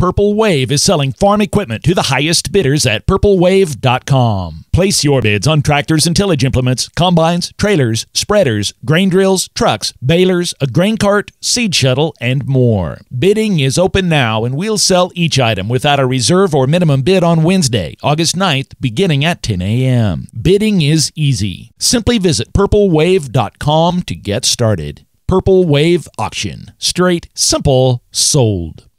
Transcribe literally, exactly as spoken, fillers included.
Purple Wave is selling farm equipment to the highest bidders at purple wave dot com. Place your bids on tractors and tillage implements, combines, trailers, spreaders, grain drills, trucks, balers, a grain cart, seed shuttle, and more. Bidding is open now, and we'll sell each item without a reserve or minimum bid on Wednesday, August ninth, beginning at ten a.m. Bidding is easy. Simply visit purple wave dot com to get started. Purple Wave Auction. Straight, simple, sold.